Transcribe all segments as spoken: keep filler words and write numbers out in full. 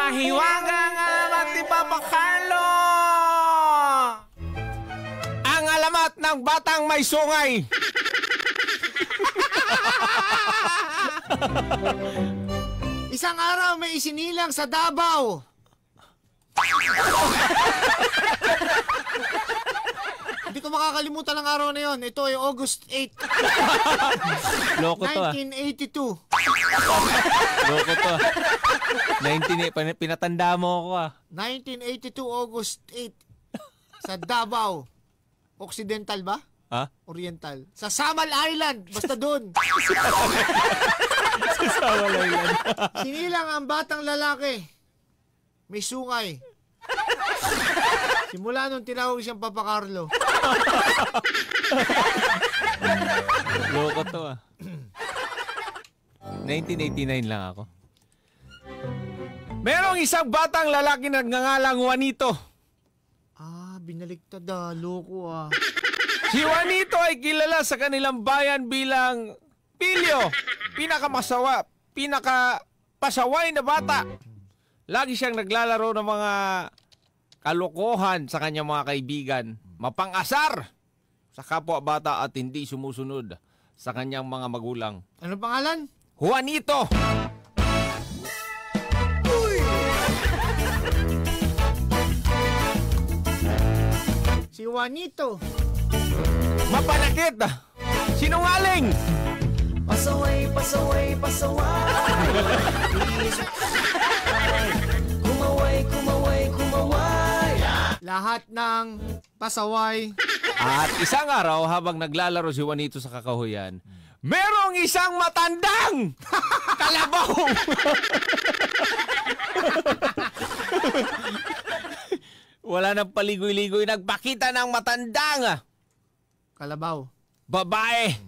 Mahiwaga nga mati Papa Carlo! Ang alamat ng batang may sungay. Isang araw may isinilang sa Davao. Hindi ko makakalimutan ang araw na yon. Ito ay August eighth. Loko to ah. nineteen eighty-two. Loko to ah. nineteen, pinatanda mo ako ah. nineteen eighty-two August eighth. Sa Davao. Occidental ba? Ha? Oriental. Sa Samal Island. Basta doon. Sa Samal Island. Sinilang ang batang lalaki. May sungay. Simula nung tinawag siyang Papa Carlo. Loko to ah. nineteen eighty-nine lang ako. Merong isang batang lalaki na nagngangalang Juanito. Ah, binaliktad ah. Loko ah. Si Juanito ay kilala sa kanilang bayan bilang Pilyo, pinakamasawa, pinakapasaway na bata. Lagi siyang naglalaro ng mga kalokohan sa kanyang mga kaibigan, mapang-asar sa kapwa bata at hindi sumusunod sa kanyang mga magulang. Ano pangalan? Juanito! Uy! Si Juanito. Mapanakit! Sinungaling! Pasaway, pasaway, pasaway. Kumaway, kumaway, kumaway. Lahat ng pasaway. At isang araw habang naglalaro si Juanito sa kakahuyan, merong isang matandang kalabaw! Wala nang paligoy-ligoy, nagpakita ng matandang Kalabaw. babae.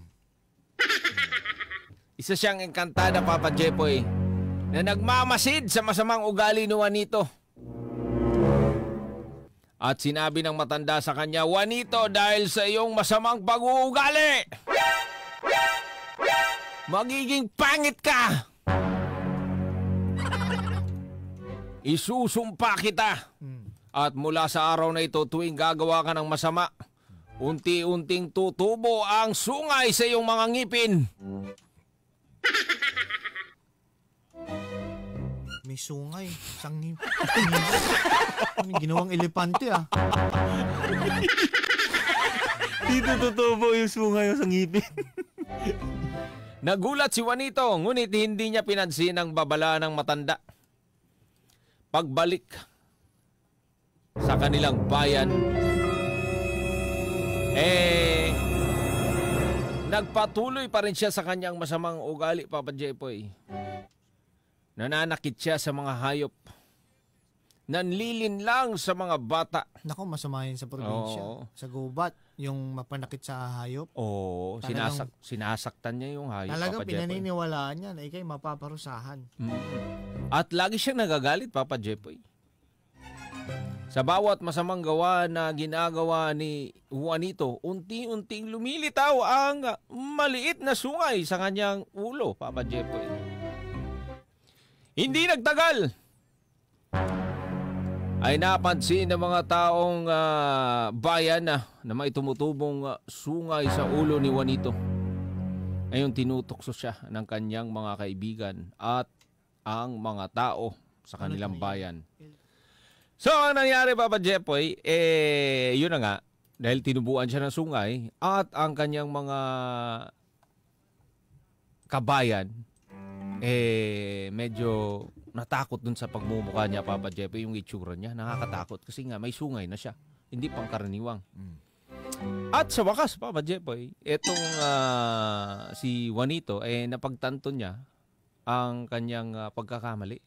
Isa siyang engkantada, Papa Jepoy, na nagmamasid sa masamang ugali ni Juanito. At sinabi ng matanda sa kanya, Juanito, dahil sa iyong masamang pag-uugali, magiging pangit ka. Isusumpa kita. At mula sa araw na ito, tuwing gagawa ka ng masama, unti-unting tutubo ang sungay sa iyong mga ngipin. May sungay. Sangin. Ginawang elepante ah. Dito tutubo yung sungay sa ngipin. Nagulat si Juanito, ngunit hindi niya pinansin ang babala ng matanda. Pagbalik sa kanilang bayan, eh, nagpatuloy pa rin siya sa kanyang masamang ugali, Papa Jepoy. Nananakit siya sa mga hayop. Nanlilin lang sa mga bata. Nako, masama yun sa probinsya. Oo. Sa gubat, yung mapanakit sa hayop. Oo, Talagang- sinasak, sinasaktan niya yung hayop, Talagang Papa Jepoy. pinaniniwalaan niya na ikay mapaparusahan. Mm. At lagi siyang nagagalit, Papa Jepoy. Sa bawat masamang gawa na ginagawa ni Juanito, unti-unting lumilitaw ang maliit na sungay sa kanyang ulo, Papa Jepoy. Hindi nagtagal, ay napansin ng mga taong uh, bayan na, na may tumutubong uh, sungay sa ulo ni Juanito. Ngayon tinutokso siya ng kanyang mga kaibigan at ang mga tao sa kanilang bayan. So, ang nangyari, Papa Jepoy, eh, yun na nga, dahil tinubuan siya ng sungay at ang kanyang mga kabayan, eh, medyo natakot dun sa pagmumukha niya, Papa Jepoy, yung itsura niya. Nakakatakot kasi nga may sungay na siya. Hindi pangkaraniwang. Mm. At sa wakas, Papa Jepoy, etong uh, si Juanito, eh, napagtanto niya ang kanyang uh, pagkakamali.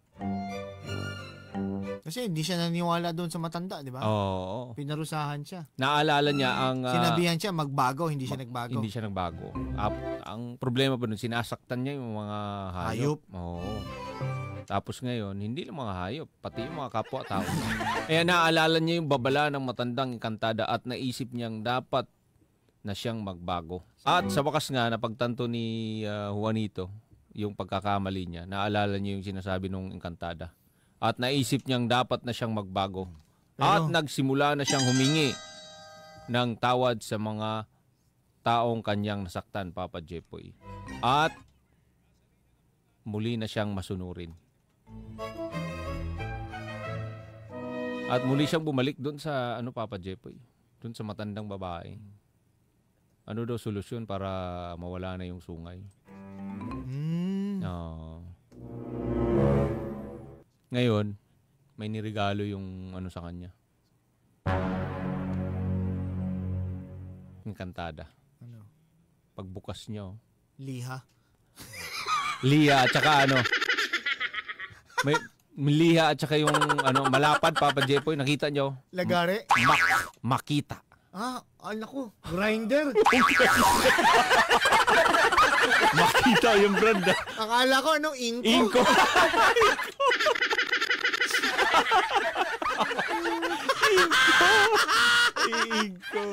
Kasi hindi siya naniwala doon sa matanda, di ba? Oo. Pinarusahan siya. Naalala niya ang... Uh, Sinabihan siya magbago, hindi siya nagbago. Hindi siya nagbago. Uh, ang problema pa nun, sinasaktan niya yung mga hayop. Hayop. Oo. Tapos ngayon, hindi lang mga hayop, pati yung mga kapwa-tao. Kaya naalala niya yung babala ng matandang engkantada at naisip niyang dapat na siyang magbago. At sa wakas nga, napagtanto ni uh, Juanito yung pagkakamali niya. Naalala niya yung sinasabi ng engkantada. at naisip niyang dapat na siyang magbago. Pero- At nagsimula na siyang humingi ng tawad sa mga taong kanyang nasaktan, Papa Jepoy. At muli na siyang masunurin. At muli siyang bumalik doon sa ano, Papa Jepoy, doon sa matandang babae. Ano daw solusyon para mawala na yung sungay? Hmm. Ah. Ngayon, may nirigalo yung ano sa kanya. Yung kantada. Ano? Pagbukas niyo, Liha. liha at saka ano. May may liha at saka yung ano, malapad, Papa Jepoy, nakita niyo? Lagare. Mak- makita. Ah, ala ko. Grinder. Makita yung brand. ah. Akala ko anong inko. Inko. Inko.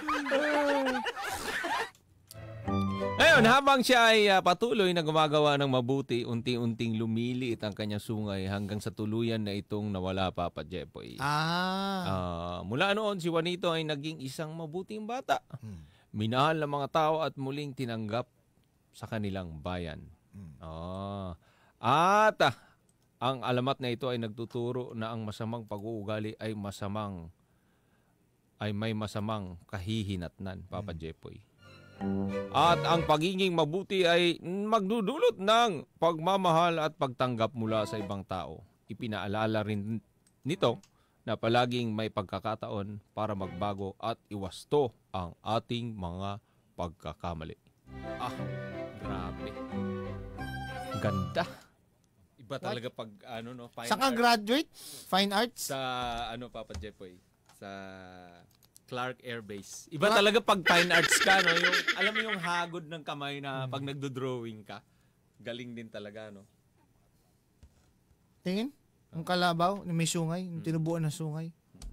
Ngayon, habang siya ay ah, patuloy na gumagawa ng mabuti, unti-unting lumiliit ang kanyang sungay hanggang sa tuluyan na itong nawala, Papa Jepoy. Ah. Ah, mula noon, si Juanito ay naging isang mabuting bata. Hmm. Minahal ng mga tao at muling tinanggap sa kanilang bayan. Hmm. Ah. At ah, ang alamat na ito ay nagtuturo na ang masamang pag-uugali ay masamang ay may masamang kahihinatnan, Papa Jepoy. At ang pagiging mabuti ay magdudulot ng pagmamahal at pagtanggap mula sa ibang tao. Ipinaalala rin nito na palaging may pagkakataon para magbago at iwasto ang ating mga pagkakamali. Ah, grabe. Ganda. Iba talaga pag ano no, fine Saan ka art. graduate? Fine arts? Sa ano, Papa Jepoy, sa Clark Air Base. Iba Ah. talaga pag fine arts ka, no? Yung, alam mo yung hagod ng kamay na pag nagdo-drawing ka. Galing din talaga, no? Tingin? Ang kalabaw, na may sungay, yung tinubuan ng sungay.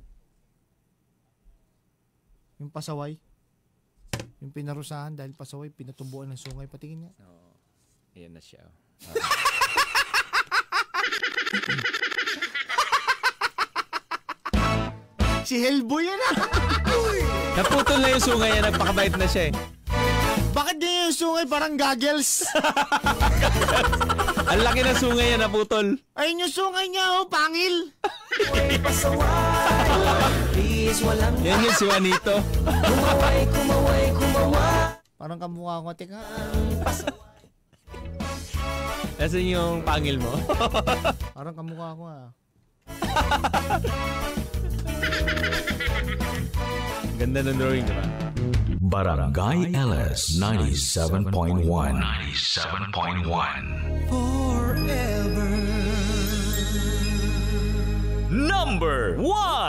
Yung pasaway. Yung pinarusahan dahil pasaway, pinatubuan ng sungay. Patingin nga. Oo. Ayan na siya. Si Hellboy yan ah! Naputol na yung sungay yan. Nagpakabait na siya eh. Bakit ganyan yung sungay parang goggles? Ang laki na sungay yan, naputol. Ayun yung sungay niya oh, pangil! Kumaway, pasaway. Please, walang Yan yung si Juanito. kumaway, kumaway, kumaway. Parang kamukha ko, teka. Nasaan yung pangil mo? Parang kamukha ko ah. Ganda ng drawing, diba? Barangay L S ninety-seven point one. ninety-seven point one. Forever. Number one.